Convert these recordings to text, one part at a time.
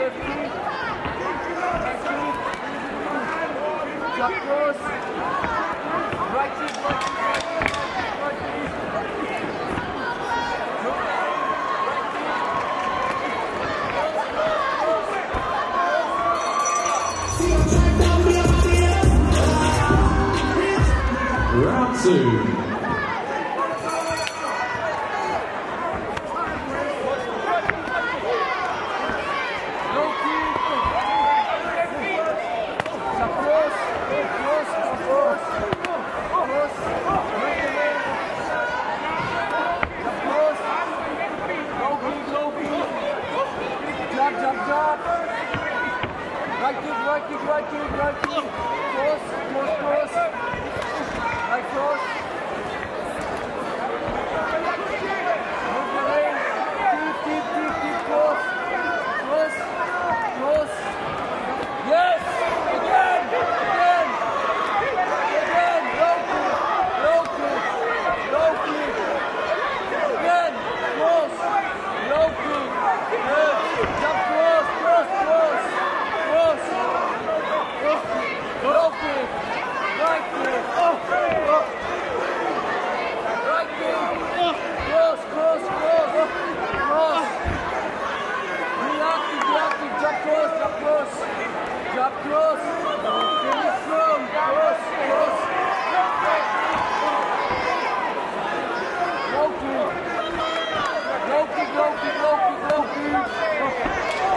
Round two. Right kick, cross, right cross. Move the lane, deep, cross, yes, again, low kick, again, cross, low kick, yes, jump cross, low kick, right kick, right kick, cross, reactive, jump cross, finish strong, cross, low kick.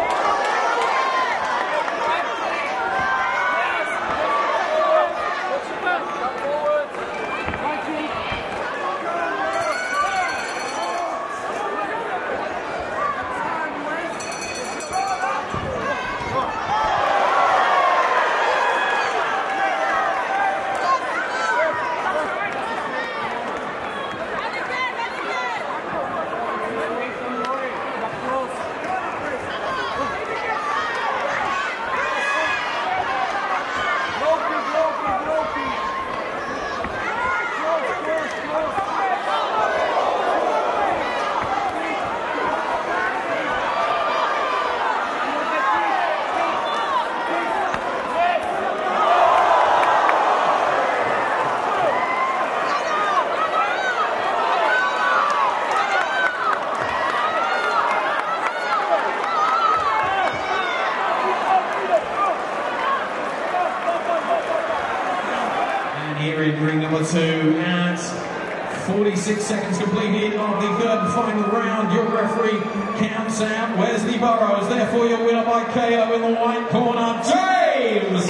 Here in ring number two at 46 seconds completed of the third and final round. Your referee counts out Wesley Burrows. Therefore, your winner by KO in the white corner, James.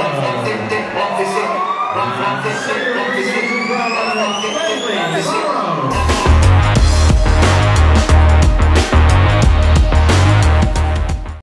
Wesley Burrows.